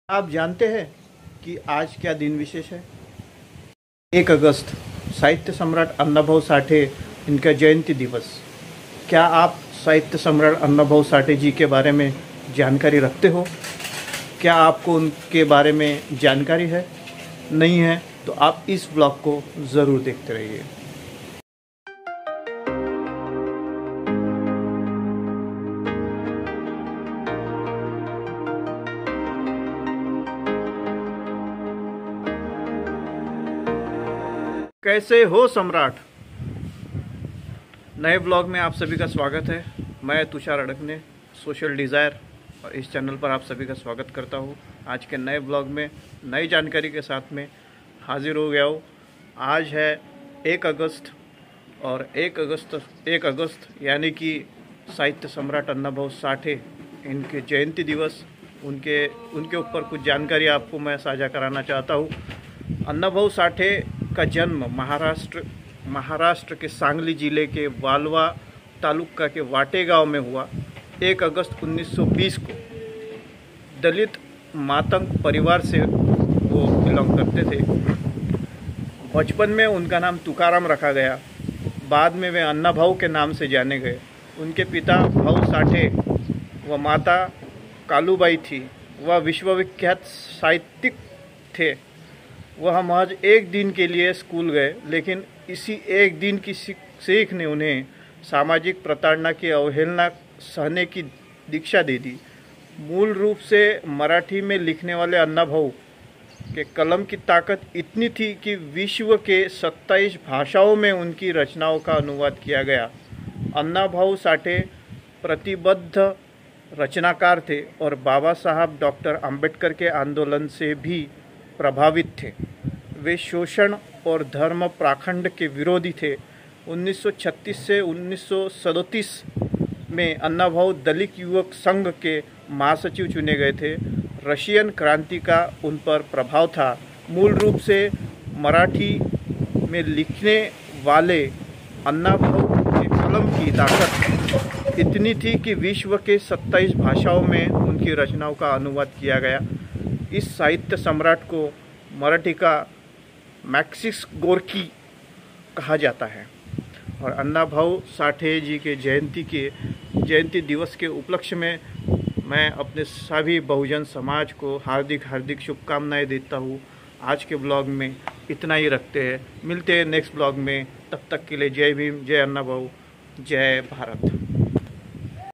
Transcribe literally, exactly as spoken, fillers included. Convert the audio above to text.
आप जानते हैं कि आज क्या दिन विशेष है? एक अगस्त, साहित्य सम्राट अण्णाभाऊ साठे इनका जयंती दिवस। क्या आप साहित्य सम्राट अण्णाभाऊ साठे जी के बारे में जानकारी रखते हो? क्या आपको उनके बारे में जानकारी है? नहीं है तो आप इस ब्लॉग को ज़रूर देखते रहिए। कैसे हो सम्राट? नए ब्लॉग में आप सभी का स्वागत है। मैं तुषार अड़कने, सोशल डिज़ायर, और इस चैनल पर आप सभी का स्वागत करता हूँ। आज के नए ब्लॉग में नई जानकारी के साथ में हाजिर हो गया हूँ। आज है एक अगस्त और एक अगस्त एक अगस्त यानी कि साहित्य सम्राट अण्णाभाऊ साठे इनके जयंती दिवस। उनके उनके ऊपर कुछ जानकारी आपको मैं साझा कराना चाहता हूँ। अण्णाभाऊ साठे का जन्म महाराष्ट्र महाराष्ट्र के सांगली जिले के वालवा तालुका के वाटे गांव में हुआ। एक अगस्त उन्नीस सौ बीस को दलित मातंग परिवार से वो बिलोंग करते थे। बचपन में उनका नाम तुकाराम रखा गया। बाद में वे अण्णाभाऊ के नाम से जाने गए। उनके पिता भाऊ साठे व माता कालूबाई थी। वह विश्वविख्यात साहित्यिक थे। वह महज एक दिन के लिए स्कूल गए, लेकिन इसी एक दिन की सीख ने उन्हें सामाजिक प्रताड़ना की अवहेलना सहने की दीक्षा दे दी। मूल रूप से मराठी में लिखने वाले अण्णाभाऊ के कलम की ताकत इतनी थी कि विश्व के सत्ताईस भाषाओं में उनकी रचनाओं का अनुवाद किया गया। अण्णाभाऊ साठे प्रतिबद्ध रचनाकार थे और बाबा साहब डॉक्टर अंबेडकर के आंदोलन से भी प्रभावित थे। वे शोषण और धर्म पाखंड के विरोधी थे। उन्नीस सौ छत्तीस से उन्नीस सौ सैंतीस में अण्णाभाऊ दलित युवक संघ के महासचिव चुने गए थे। रशियन क्रांति का उन पर प्रभाव था। मूल रूप से मराठी में लिखने वाले अण्णाभाऊ के कलम की ताकत इतनी थी कि विश्व के सत्ताईस भाषाओं में उनकी रचनाओं का अनुवाद किया गया। इस साहित्य सम्राट को मराठी का मैक्सिस गोर्की कहा जाता है। और अण्णाभाऊ साठे जी के जयंती के जयंती दिवस के उपलक्ष्य में मैं अपने सभी बहुजन समाज को हार्दिक हार्दिक शुभकामनाएं देता हूँ। आज के ब्लॉग में इतना ही रखते हैं। मिलते हैं नेक्स्ट ब्लॉग में। तब तक के लिए जय भीम, जय अण्णाभाऊ, जय भारत।